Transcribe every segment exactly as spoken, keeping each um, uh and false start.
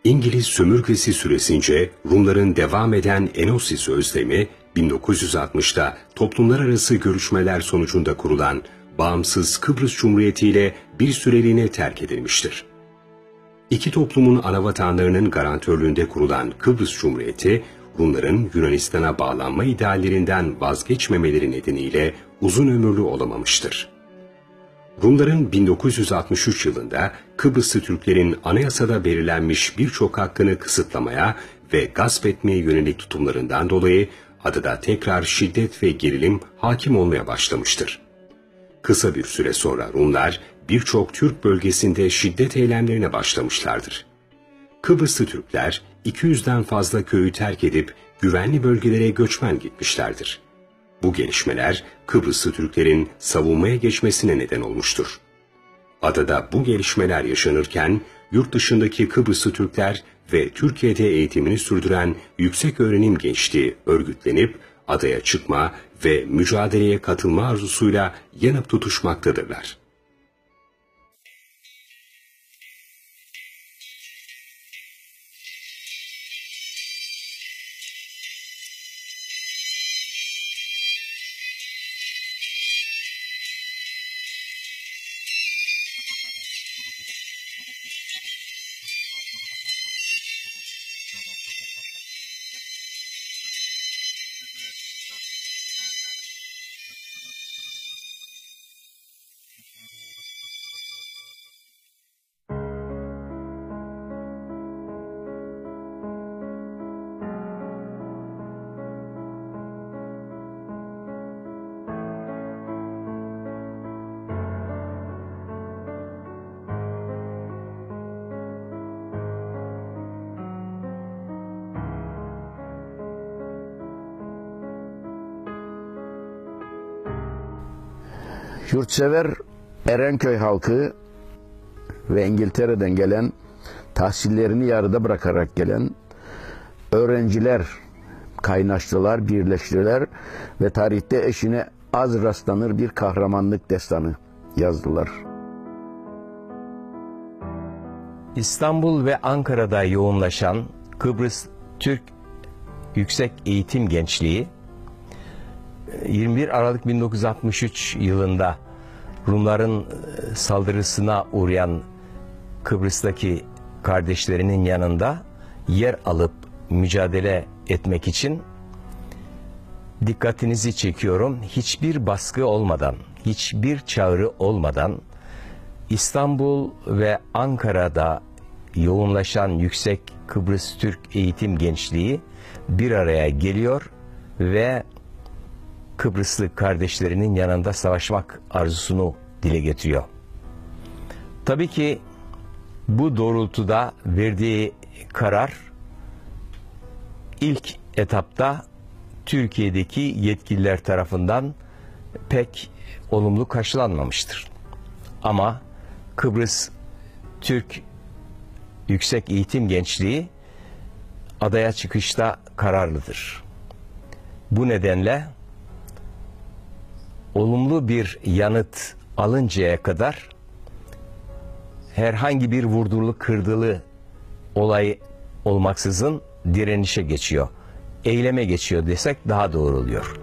İngiliz sömürgesi süresince Rumların devam eden Enosis Özlemi, bin dokuz yüz altmışta toplumlar arası görüşmeler sonucunda kurulan bağımsız Kıbrıs Cumhuriyeti ile bir süreliğine terk edilmiştir. İki toplumun anavatanlarının garantörlüğünde kurulan Kıbrıs Cumhuriyeti, Rumların Yunanistan'a bağlanma ideallerinden vazgeçmemeleri nedeniyle uzun ömürlü olamamıştır. Rumların bin dokuz yüz altmış üç yılında Kıbrıslı Türklerin anayasada belirlenmiş birçok hakkını kısıtlamaya ve gasp etmeye yönelik tutumlarından dolayı adada tekrar şiddet ve gerilim hakim olmaya başlamıştır. Kısa bir süre sonra Rumlar birçok Türk bölgesinde şiddet eylemlerine başlamışlardır. Kıbrıslı Türkler iki yüzden fazla köyü terk edip güvenli bölgelere göçmen gitmişlerdir. Bu gelişmeler Kıbrıslı Türklerin savunmaya geçmesine neden olmuştur. Adada bu gelişmeler yaşanırken yurt dışındaki Kıbrıslı Türkler ve Türkiye'de eğitimini sürdüren yüksek öğrenim gençliği örgütlenip adaya çıkma ve mücadeleye katılma arzusuyla yanıp tutuşmaktadırlar. Yurtsever Erenköy halkı ve İngiltere'den gelen, tahsillerini yarıda bırakarak gelen öğrenciler kaynaştılar, birleştiler ve tarihte eşine az rastlanır bir kahramanlık destanı yazdılar. İstanbul ve Ankara'da yoğunlaşan Kıbrıs Türk Yüksek Eğitim Gençliği, yirmi bir Aralık bin dokuz yüz altmış üç yılında Rumların saldırısına uğrayan Kıbrıs'taki kardeşlerinin yanında yer alıp mücadele etmek için, dikkatinizi çekiyorum, hiçbir baskı olmadan, hiçbir çağrı olmadan İstanbul ve Ankara'da yoğunlaşan Yüksek Kıbrıs Türk Eğitim Gençliği bir araya geliyor ve Kıbrıslı kardeşlerinin yanında savaşmak arzusunu dile getiriyor. Tabii ki bu doğrultuda verdiği karar ilk etapta Türkiye'deki yetkililer tarafından pek olumlu karşılanmamıştır. Ama Kıbrıs Türk Yüksek Eğitim Gençliği adaya çıkışta kararlıdır. Bu nedenle olumlu bir yanıt alıncaya kadar herhangi bir vurdulu kırdılı olay olmaksızın direnişe geçiyor. Eyleme geçiyor desek daha doğru oluyor.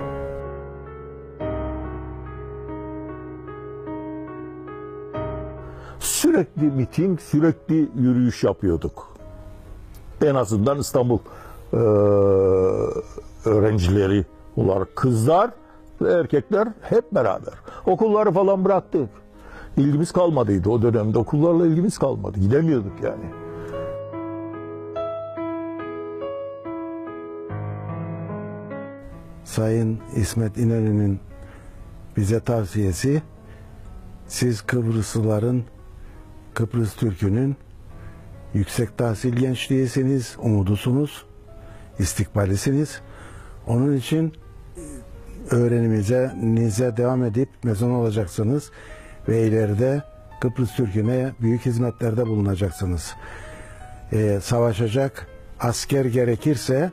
Sürekli miting, sürekli yürüyüş yapıyorduk. En azından İstanbul e, öğrencileri olarak kızlar ve erkekler hep beraber. Okulları falan bıraktık. İlgimiz kalmadıydı o dönemde. Okullarla ilgimiz kalmadı. Gidemiyorduk yani. Sayın İsmet İnönü'nün bize tavsiyesi, siz Kıbrıslıların, Kıbrıs Türk'ünün yüksek tahsil gençliğisiniz, umudusunuz, istikbalisiniz. Onun için öğrenimize, nize devam edip mezun olacaksınız ve ileride Kıbrıs Türk'üne büyük hizmetlerde bulunacaksınız. Ee, savaşacak asker gerekirse,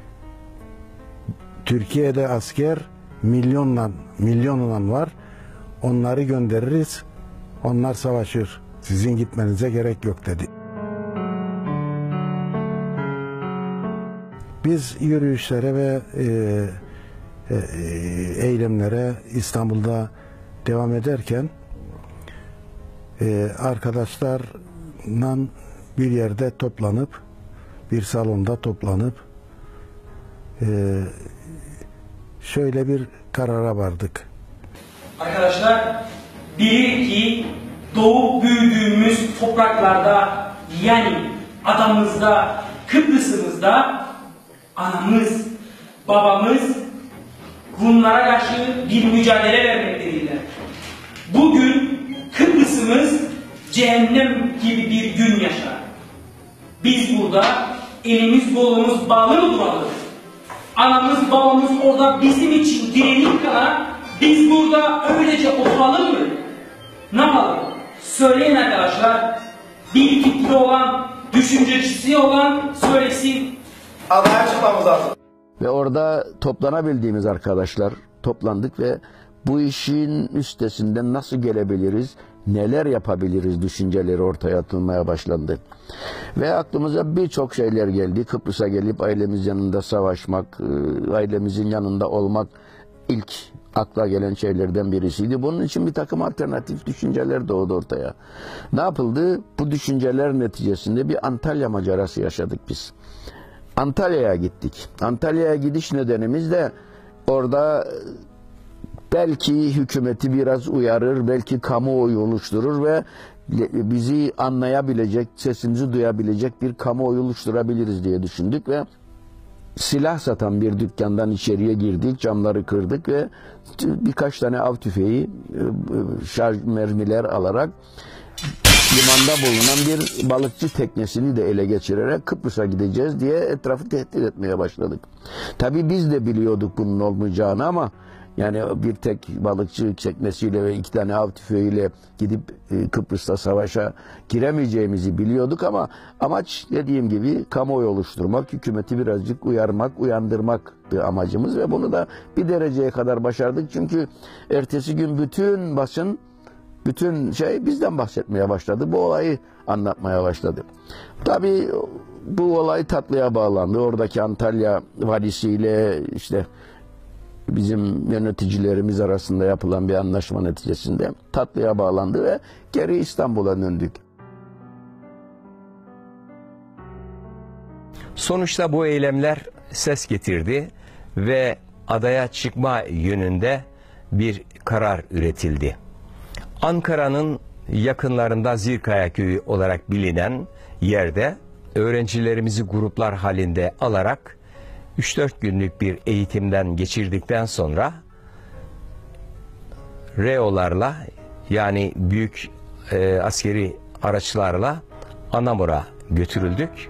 Türkiye'de asker milyonla, milyonla var. Onları göndeririz. Onlar savaşır. Sizin gitmenize gerek yok dedi. Biz yürüyüşlere ve e, e, eylemlere İstanbul'da devam ederken e, arkadaşlarla bir yerde toplanıp, bir salonda toplanıp e, şöyle bir karara vardık. Arkadaşlar, bilir ki doğup büyüdüğümüz topraklarda, yani adamızda, Kıbrıs'ımızda anamız, babamız Rumlara karşı bir mücadele vermektedirler. Bugün Kıbrıs'ımız cehennem gibi bir gün yaşar. Biz burada elimiz kolumuz bağlı mı duralım? Anamız babamız orada bizim için direnip kalan, biz burada öylece oturalım mı? Ne yapalım? Söyleyin arkadaşlar. Bir fikri olan, düşüncesi olan söylesin. Adaya çıkmamız lazım. Ve orada toplanabildiğimiz arkadaşlar toplandık ve bu işin üstesinden nasıl gelebiliriz, neler yapabiliriz düşünceleri ortaya atılmaya başlandı. Ve aklımıza birçok şeyler geldi. Kıbrıs'a gelip ailemiz yanında savaşmak, ailemizin yanında olmak ilk akla gelen şeylerden birisiydi. Bunun için bir takım alternatif düşünceler doğdu ortaya. Ne yapıldı? Bu düşünceler neticesinde bir Antalya macerası yaşadık biz. Antalya'ya gittik. Antalya'ya gidiş nedenimiz de orada belki hükümeti biraz uyarır, belki kamuoyu oluşturur ve bizi anlayabilecek, sesimizi duyabilecek bir kamuoyu oluşturabiliriz diye düşündük ve silah satan bir dükkandan içeriye girdik, camları kırdık ve birkaç tane av tüfeği, şarj mermiler alarak limanda bulunan bir balıkçı teknesini de ele geçirerek Kıbrıs'a gideceğiz diye etrafı tehdit etmeye başladık. Tabii biz de biliyorduk bunun olmayacağını ama yani bir tek balıkçı teknesiyle ve iki tane av tüfeğiyle gidip Kıbrıs'ta savaşa giremeyeceğimizi biliyorduk ama amaç dediğim gibi kamuoyu oluşturmak, hükümeti birazcık uyarmak, uyandırmak bir amacımız ve bunu da bir dereceye kadar başardık. Çünkü ertesi gün bütün basın, bütün şey bizden bahsetmeye başladı. Bu olayı anlatmaya başladı. Tabii bu olay tatlıya bağlandı. Oradaki Antalya valisiyle işte bizim yöneticilerimiz arasında yapılan bir anlaşma neticesinde tatlıya bağlandı ve geri İstanbul'a döndük. Sonuçta bu eylemler ses getirdi ve adaya çıkma yönünde bir karar üretildi. Ankara'nın yakınlarında Zirkaya Köyü olarak bilinen yerde öğrencilerimizi gruplar halinde alarak üç dört günlük bir eğitimden geçirdikten sonra reolarla yani büyük e, askeri araçlarla Anamur'a götürüldük.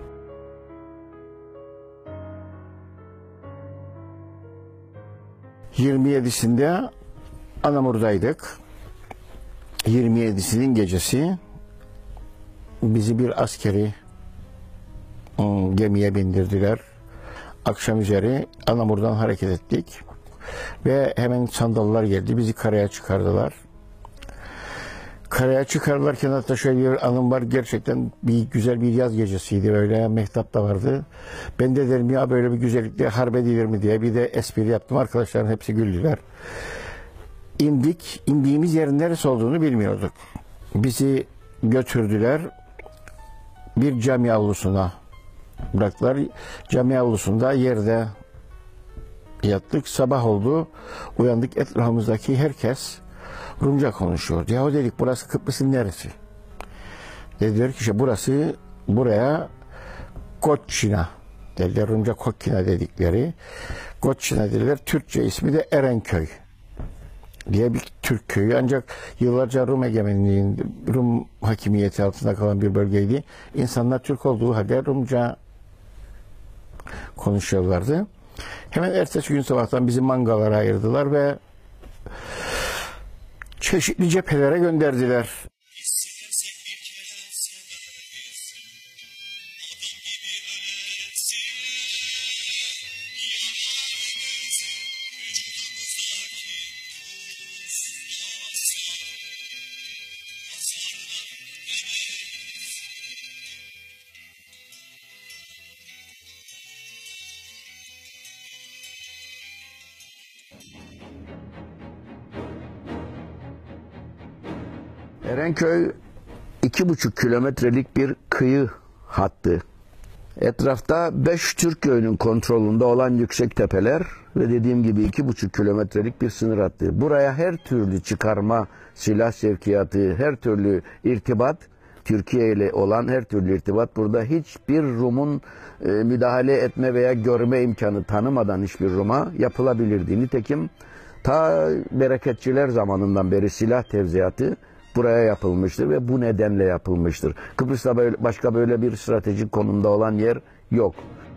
yirmi yedisinde Anamur'daydık. yirmi yedisinin gecesi bizi bir askeri ım, gemiye bindirdiler. Akşam üzeri Anamur'dan hareket ettik ve hemen sandallar geldi, bizi karaya çıkardılar. Karaya çıkarlarken hatta şöyle bir anım var, gerçekten bir güzel bir yaz gecesiydi, böyle mehtap da vardı. Ben de dedim ya böyle bir güzellikle harp edilir mi diye bir de espri yaptım, arkadaşlarım hepsi güldüler. İndik, indiğimiz yerin neresi olduğunu bilmiyorduk. Bizi götürdüler, bir cami avlusuna bıraktılar. Cami avlusunda yerde yattık. Sabah oldu. Uyandık. Etrafımızdaki herkes Rumca konuşuyor. Yahu dedik burası Kıbrıs'ın neresi? Dediler ki işte burası buraya Koçina dediler. Rumca Kokkina dedikleri. Koçina dediler. Türkçe ismi de Erenköy diye bir Türk köyü. Ancak yıllarca Rum egemenliğinde, Rum hakimiyeti altında kalan bir bölgeydi. İnsanlar Türk olduğu halde Rumca konuşuyorlardı. Hemen ertesi gün sabahtan bizi mangalara ayırdılar ve çeşitli cephelere gönderdiler. Erenköy iki buçuk kilometrelik bir kıyı hattı. Etrafta beş Türk köyünün kontrolünde olan yüksek tepeler ve dediğim gibi iki buçuk kilometrelik bir sınır hattı. Buraya her türlü çıkarma, silah sevkiyatı, her türlü irtibat, Türkiye ile olan her türlü irtibat burada hiçbir Rum'un e, müdahale etme veya görme imkanı tanımadan hiçbir Rum'a yapılabilirdi. Nitekim ta bereketçiler zamanından beri silah tevziyatı buraya yapılmıştır ve bu nedenle yapılmıştır. Kıbrıs'ta böyle, başka böyle bir stratejik konumda olan yer yok.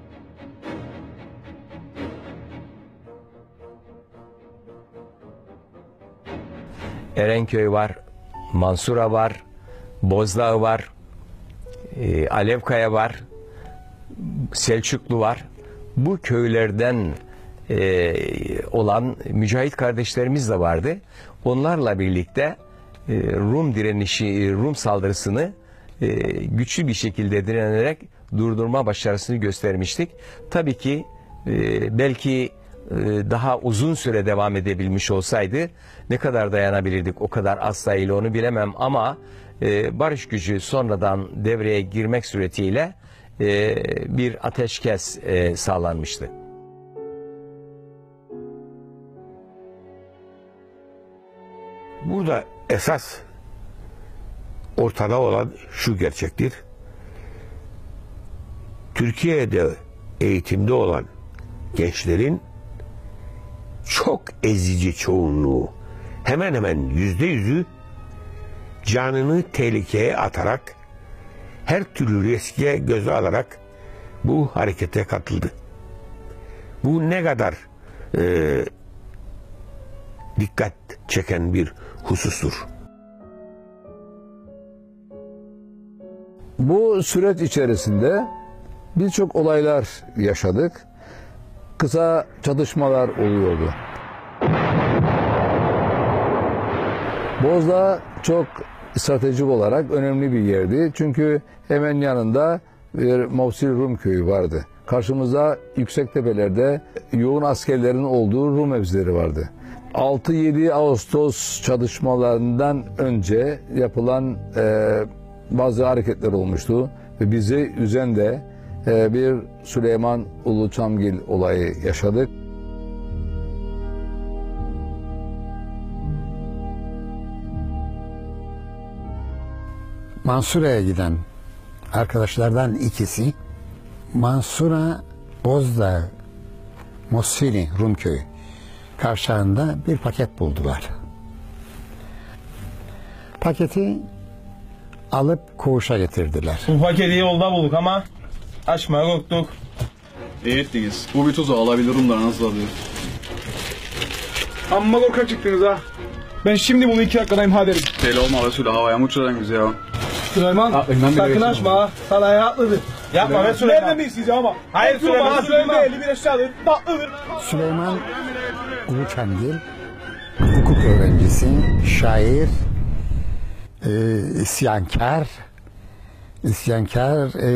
Erenköy var, Mansura var, Bozdağ var, e, Alevkaya var, Selçuklu var. Bu köylerden e, olan mücahit kardeşlerimiz de vardı. Onlarla birlikte e, Rum direnişi, Rum saldırısını e, güçlü bir şekilde direnerek durdurma başarısını göstermiştik. Tabii ki e, belki e, daha uzun süre devam edebilmiş olsaydı ne kadar dayanabilirdik, o kadar az sayıyla onu bilemem ama e, barış gücü sonradan devreye girmek suretiyle e, bir ateşkes e, sağlanmıştı. Burada esas ortada olan şu gerçektir. Türkiye'de eğitimde olan gençlerin çok ezici çoğunluğu, hemen hemen yüzde yüzü canını tehlikeye atarak, her türlü riske göze alarak bu harekete katıldı. Bu ne kadar e, dikkat çeken bir husustur. Bu süreç içerisinde birçok olaylar yaşadık. Kısa çatışmalar oluyordu. Bozdağ çok stratejik olarak önemli bir yerdi. Çünkü hemen yanında bir Mavsil Rum köyü vardı. Karşımızda yüksek tepelerde yoğun askerlerin olduğu Rum mevzileri vardı. altı yedi Ağustos çatışmalarından önce yapılan e, bazı hareketler olmuştu ve bizi üzen de e, bir Süleyman Uluçamgil olayı yaşadık. Mansura'ya giden arkadaşlardan ikisi Mansura, Bozdağ, Mosfili, Rumköy kavşağında bir paket buldular. Paketi alıp koğuşa getirdiler. Bu paketi yolda bulduk ama açmaya korktuk. İyi ettiniz. Bu bir tuzu alabilirim da nasıl alıyor? Amma korkak çıktınız ha. Ben şimdi bunu iki dakikadayım ha derim. Deli olma Resulü, havaya mı uçuracaksınız ya? Süleyman sakın açma ha. Sana ayaklıdır. Yapma be Süleyman. Nereden bilsiz ama? Hayır Süleyman. Süleyman elli bir aşağıdır. Tatlıdır. Süleyman Uluçamgil hukuk öğrencisi, şair, e, isyankar, isyankar, e,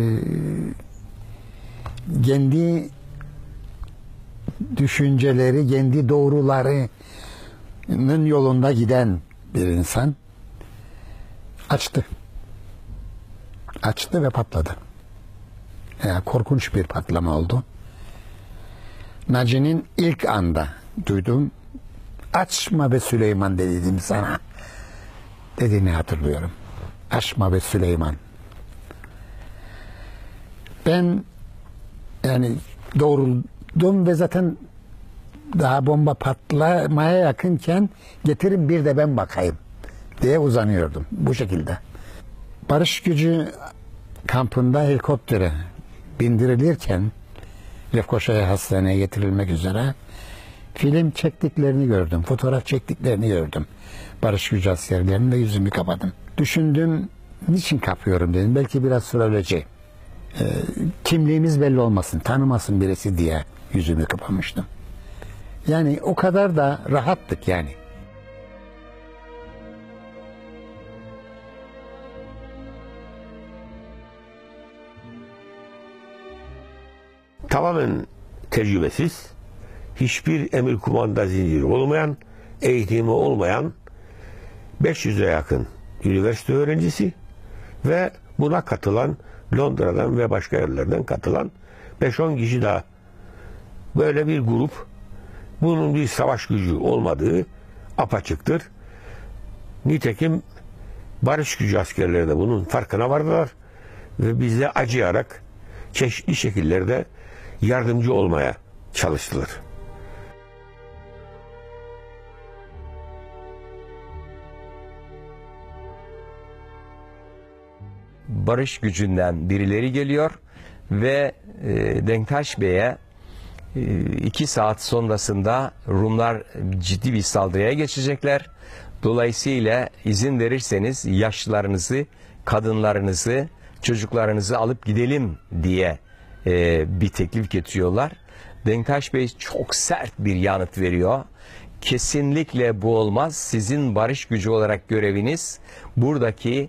kendi düşünceleri, kendi doğrularının yolunda giden bir insan. Açtı. Açtı ve patladı. Yani korkunç bir patlama oldu. Naci'nin ilk anda duydum. Açma be Süleyman dedim sana. Dediğini hatırlıyorum. Açma be Süleyman. Ben yani doğruldum ve zaten daha bomba patlamaya yakınken getirin bir de ben bakayım diye uzanıyordum bu şekilde. Barış gücü kampında helikoptere bindirilirken Lefkoşa'ya hastaneye getirilmek üzere film çektiklerini gördüm, fotoğraf çektiklerini gördüm. Barış gücü askerlerinin ve yüzümü kapadım. Düşündüm, niçin kapıyorum dedim. Belki biraz sonra öleceğim. Ee, kimliğimiz belli olmasın, tanımasın birisi diye yüzümü kapamıştım. Yani o kadar da rahattık yani. Tamamen tecrübesiz, hiçbir emir kumanda zinciri olmayan, eğitimi olmayan beş yüze yakın üniversite öğrencisi ve buna katılan Londra'dan ve başka yerlerden katılan beş on kişi daha. Böyle bir grup, bunun bir savaş gücü olmadığı apaçıktır. Nitekim barış gücü askerleri de bunun farkına vardılar ve bize acıyarak çeşitli şekillerde yardımcı olmaya çalıştılar. Barış gücünden birileri geliyor ve e, Denktaş Bey'e e, iki saat sonrasında Rumlar ciddi bir saldırıya geçecekler. Dolayısıyla izin verirseniz yaşlılarınızı, kadınlarınızı, çocuklarınızı alıp gidelim diye e, bir teklif getiriyorlar. Denktaş Bey çok sert bir yanıt veriyor. Kesinlikle bu olmaz. Sizin barış gücü olarak göreviniz buradaki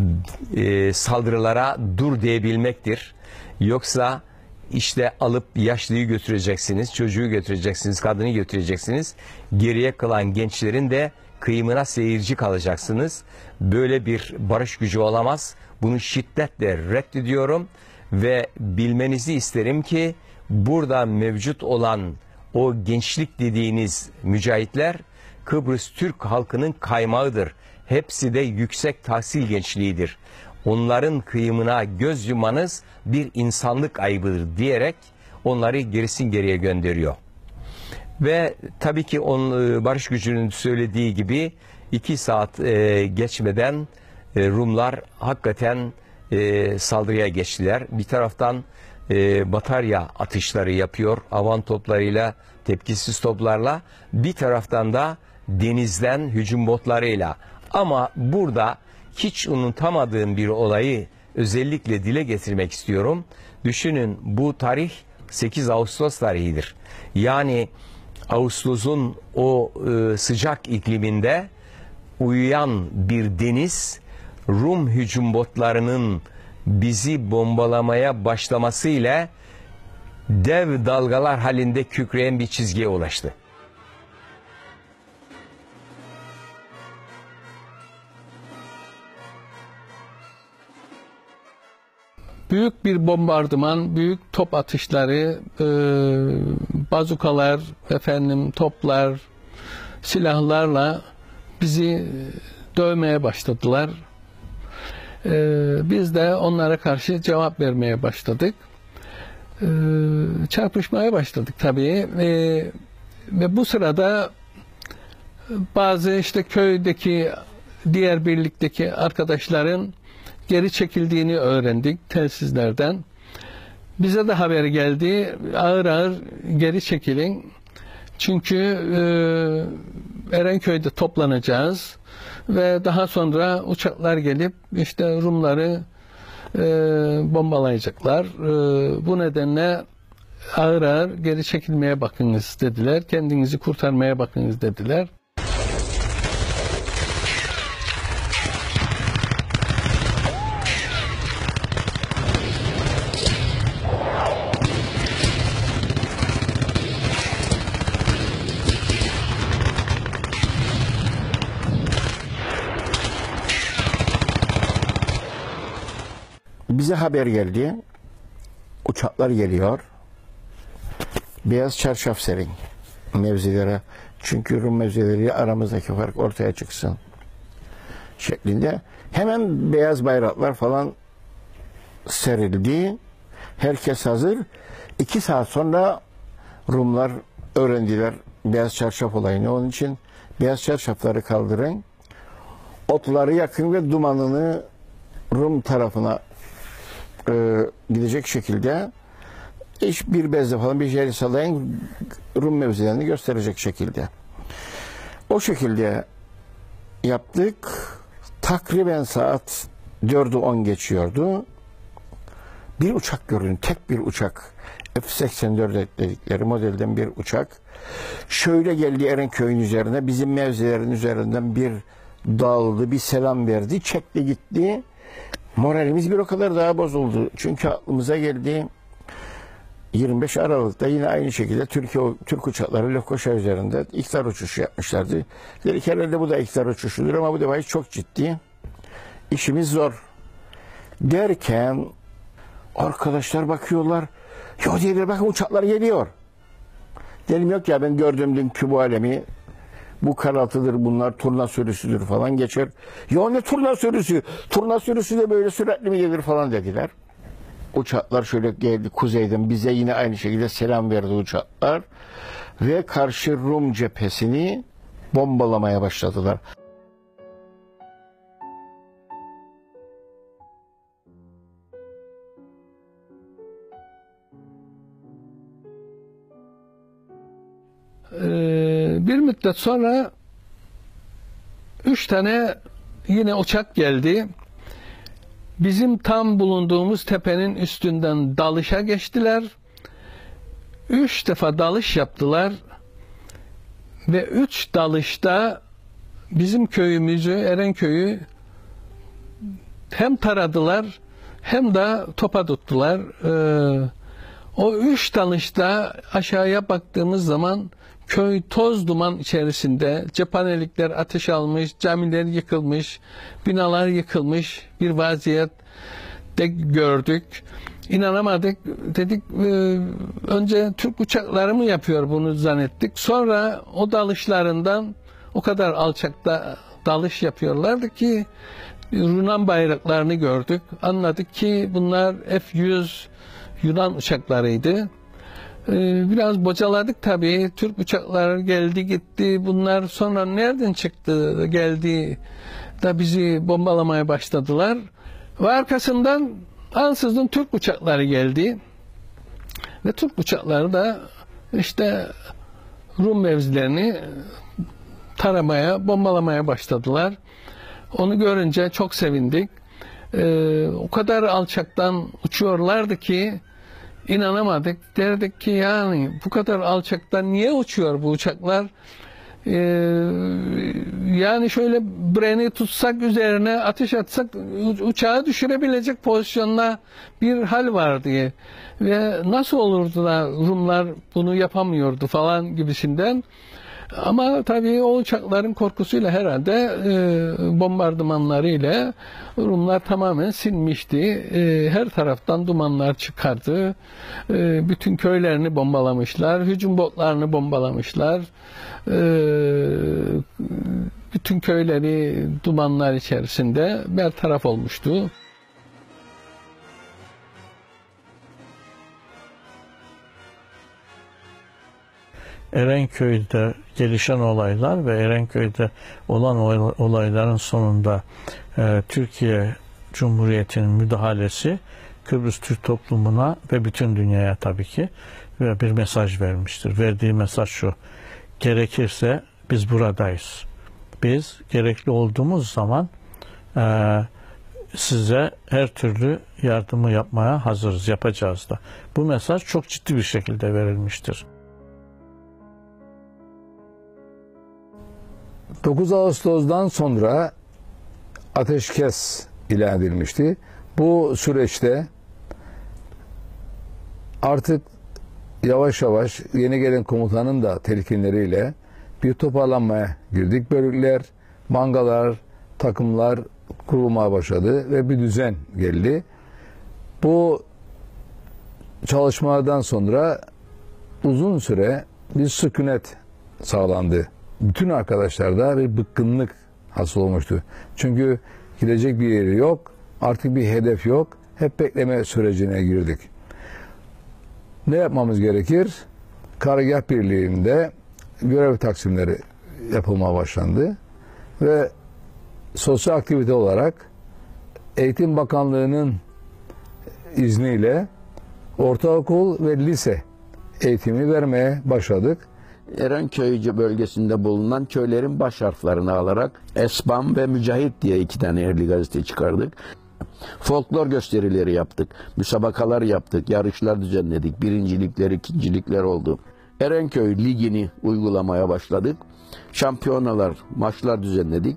e, saldırılara dur diyebilmektir. Yoksa işte alıp yaşlıyı götüreceksiniz, çocuğu götüreceksiniz, kadını götüreceksiniz. Geriye kalan gençlerin de kıyımına seyirci kalacaksınız. Böyle bir barış gücü olamaz. Bunu şiddetle reddediyorum ve bilmenizi isterim ki burada mevcut olan o gençlik dediğiniz mücahitler Kıbrıs Türk halkının kaymağıdır. Hepsi de yüksek tahsil gençliğidir. Onların kıyımına göz yumanız bir insanlık ayıbıdır diyerek onları gerisin geriye gönderiyor. Ve tabii ki on, barış gücünün söylediği gibi iki saat e, geçmeden e, Rumlar hakikaten e, saldırıya geçtiler. Bir taraftan e, batarya atışları yapıyor, havan toplarıyla, tepkisiz toplarla. Bir taraftan da denizden hücum botlarıyla. Ama burada hiç unutamadığım bir olayı özellikle dile getirmek istiyorum. Düşünün, bu tarih sekiz Ağustos tarihidir. Yani Ağustos'un o e, sıcak ikliminde uyuyan bir deniz, Rum hücum botlarının bizi bombalamaya başlamasıyla dev dalgalar halinde kükreyen bir çizgiye ulaştı. Büyük bir bombardıman, büyük top atışları, e, bazukalar, efendim toplar, silahlarla bizi dövmeye başladılar. E, biz de onlara karşı cevap vermeye başladık. E, çarpışmaya başladık tabii. E, ve bu sırada bazı işte köydeki diğer birlikteki arkadaşların geri çekildiğini öğrendik telsizlerden. Bize de haber geldi. Ağır ağır geri çekilin. Çünkü e, Erenköy'de toplanacağız ve daha sonra uçaklar gelip işte Rumları e, bombalayacaklar. E, bu nedenle ağır ağır geri çekilmeye bakınız dediler. Kendinizi kurtarmaya bakınız dediler. Bize haber geldi. Uçaklar geliyor. Beyaz çarşaf serin mevzilere. Çünkü Rum mevzileri aramızdaki fark ortaya çıksın şeklinde. Hemen beyaz bayraklar falan serildi. Herkes hazır. İki saat sonra Rumlar öğrendiler beyaz çarşaf olayını. Onun için beyaz çarşafları kaldırın. Otları yakın ve dumanını Rum tarafına e, gidecek şekilde hiçbir bezle falan bir şey sallayın, Rum mevzilerini gösterecek şekilde. O şekilde yaptık. Takriben saat dördü on geçiyordu. Bir uçak görün, tek bir uçak. F seksen dört dedikleri modelden bir uçak. Şöyle geldi Erenköy'ün üzerine, bizim mevzilerin üzerinden bir daldı, bir selam verdi, çekti gitti. Moralimiz bir o kadar daha bozuldu. Çünkü aklımıza geldi. yirmi beş Aralık'ta yine aynı şekilde Türkiye Türk uçakları Lefkoşa üzerinde ihtar uçuşu yapmışlardı. Dedik herhalde bu da ihtar uçuşudur ama bu defa çok ciddi. işimiz zor. Derken arkadaşlar bakıyorlar. Ya diyorlar bakın uçaklar geliyor. Dedim yok ya ben gördüğüm dünkü bu alemi bu karaltıdır bunlar turna sürüsüdür falan geçer. Ya ne turna sürüsü? Turna sürüsü de böyle süratli mi gelir falan dediler. Uçaklar şöyle geldi kuzeyden bize yine aynı şekilde selam verdi uçaklar. Ve karşı Rum cephesini bombalamaya başladılar. Ee, bir müddet sonra üç tane yine uçak geldi. Bizim tam bulunduğumuz tepenin üstünden dalışa geçtiler. Üç defa dalış yaptılar. Ve üç dalışta bizim köyümüzü, Erenköy'ü hem taradılar hem de topa tuttular. Ee, o üç dalışta aşağıya baktığımız zaman köy toz duman içerisinde, cephanelikler ateş almış, camiler yıkılmış, binalar yıkılmış bir vaziyette gördük. İnanamadık. Dedik e, önce Türk uçakları mı yapıyor bunu zannettik. Sonra o dalışlarından o kadar alçakta dalış yapıyorlardı ki Yunan bayraklarını gördük. Anladık ki bunlar F yüz Yunan uçaklarıydı. Biraz bocaladık tabii. Türk uçakları geldi gitti. Bunlar sonra nereden çıktı geldi da bizi bombalamaya başladılar. Ve arkasından ansızın Türk uçakları geldi. Ve Türk uçakları da işte Rum mevzilerini taramaya, bombalamaya başladılar. Onu görünce çok sevindik. Ee, o kadar alçaktan uçuyorlardı ki İnanamadık. Derdik ki yani bu kadar alçaktan niye uçuyor bu uçaklar? Ee, yani şöyle breni tutsak üzerine ateş atsak uçağı düşürebilecek pozisyonda bir hal var diye. Ve nasıl olurdu da Rumlar bunu yapamıyordu falan gibisinden. Ama tabii o uçakların korkusuyla herhalde e, bombardımanlarıyla Rumlar tamamen sinmişti. E, her taraftan dumanlar çıkardı. E, bütün köylerini bombalamışlar. Hücum botlarını bombalamışlar. E, bütün köyleri dumanlar içerisinde bertaraf olmuştu. Erenköy'de gelişen olaylar ve Erenköy'de olan olayların sonunda e, Türkiye Cumhuriyeti'nin müdahalesi Kıbrıs Türk toplumuna ve bütün dünyaya tabii ki bir mesaj vermiştir. Verdiği mesaj şu: gerekirse biz buradayız. Biz gerekli olduğumuz zaman e, size her türlü yardımı yapmaya hazırız, yapacağız da. Bu mesaj çok ciddi bir şekilde verilmiştir. dokuz Ağustos'dan sonra ateşkes ilan edilmişti. Bu süreçte artık yavaş yavaş yeni gelen komutanın da telkinleriyle bir toparlanmaya girdik. Bölükler, mangalar, takımlar kurulmaya başladı ve bir düzen geldi. Bu çalışmalardan sonra uzun süre bir sükunet sağlandı. Bütün arkadaşlarda bir bıkkınlık hasıl olmuştu. Çünkü gidecek bir yeri yok, artık bir hedef yok. Hep bekleme sürecine girdik. Ne yapmamız gerekir? Karargah birliğinde görev taksimleri yapılmaya başlandı. Ve sosyal aktivite olarak Eğitim Bakanlığı'nın izniyle ortaokul ve lise eğitimi vermeye başladık. Erenköy bölgesinde bulunan köylerin baş harflerini alarak Esbam ve Mücahit diye iki tane yerli gazete çıkardık. Folklor gösterileri yaptık, müsabakalar yaptık, yarışlar düzenledik, birincilikler, ikincilikler oldu. Erenköy Ligi'ni uygulamaya başladık. Şampiyonalar, maçlar düzenledik.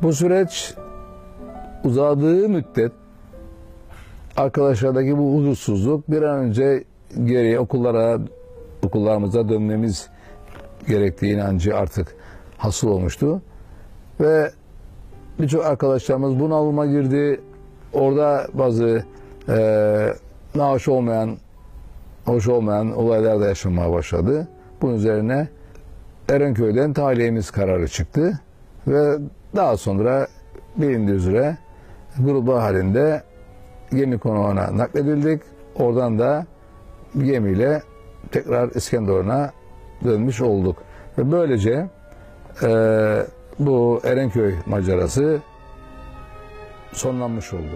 Bu süreç uzadığı müddet arkadaşlardaki bu huzursuzluk bir an önce geriye okullara, okullarımıza dönmemiz gerektiği inancı artık hasıl olmuştu. Ve birçok arkadaşlarımız bunalıma girdi. Orada bazı e, hoş olmayan, hoş olmayan olaylar da yaşanmaya başladı. Bunun üzerine Erenköy'den tahliyemiz kararı çıktı. Ve daha sonra bilindiği üzere gruplar halinde gemi konağına nakledildik. Oradan da gemiyle tekrar İskenderun'a dönmüş olduk. Ve böylece e, bu Erenköy macerası sonlanmış oldu.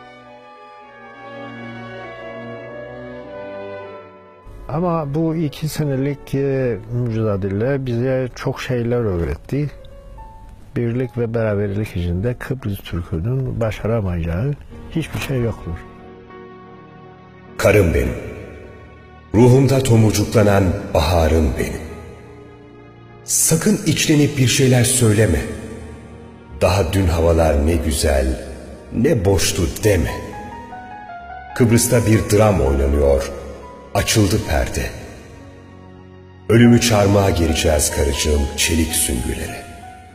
Ama bu iki senelik e, mücadele bize çok şeyler öğretti. Birlik ve beraberlik içinde Kıbrıs Türk'ünün başaramayacağı hiçbir şey yoktur. Karım benim, ruhumda tomurcuklanan baharım benim. Sakın içlenip bir şeyler söyleme. Daha dün havalar ne güzel, ne boştu deme. Kıbrıs'ta bir dram oynanıyor, açıldı perde. Ölümü çarmıha gereceğiz karıcığım çelik süngülere.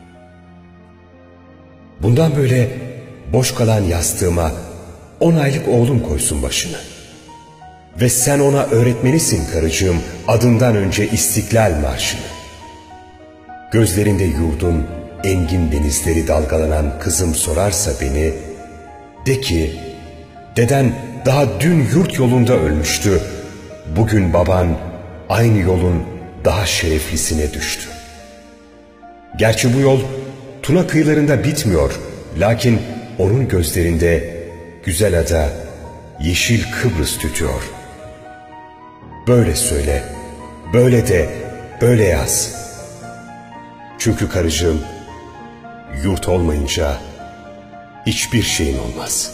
Bundan böyle boş kalan yastığıma on aylık oğlum koysun başını. Ve sen ona öğretmelisin karıcığım adından önce İstiklal Marşı'nı. Gözlerinde yurdun engin denizleri dalgalanan kızım sorarsa beni, de ki, deden daha dün yurt yolunda ölmüştü, bugün baban aynı yolun daha şereflisine düştü. Gerçi bu yol Tuna kıyılarında bitmiyor, lakin onun gözlerinde güzel ada, yeşil Kıbrıs tütüyor. Böyle söyle, böyle de, böyle yaz. Çünkü karıcığım, yurt olmayınca hiçbir şeyin olmaz.